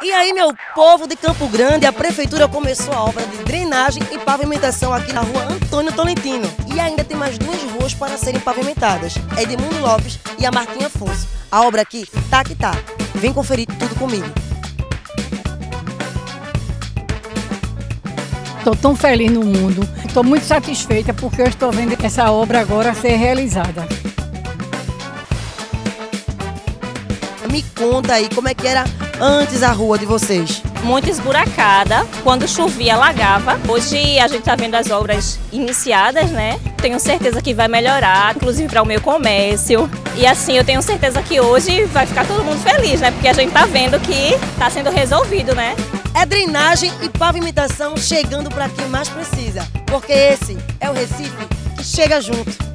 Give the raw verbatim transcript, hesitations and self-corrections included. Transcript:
E aí, meu povo de Campo Grande, a prefeitura começou a obra de drenagem e pavimentação aqui na rua Antônio Tolentino. E ainda tem mais duas ruas para serem pavimentadas, a Edmundo Lopes e a Martim Afonso. A obra aqui tá que tá. Vem conferir tudo comigo. Estou tão feliz no mundo, estou muito satisfeita porque eu estou vendo essa obra agora ser realizada. Me conta aí como é que era antes a rua de vocês. Muito esburacada, quando chovia alagava. Hoje a gente está vendo as obras iniciadas, né? Tenho certeza que vai melhorar, inclusive para o meu comércio. E assim, eu tenho certeza que hoje vai ficar todo mundo feliz, né? Porque a gente está vendo que está sendo resolvido, né? É drenagem e pavimentação chegando para quem mais precisa, porque esse é o Recife que chega junto.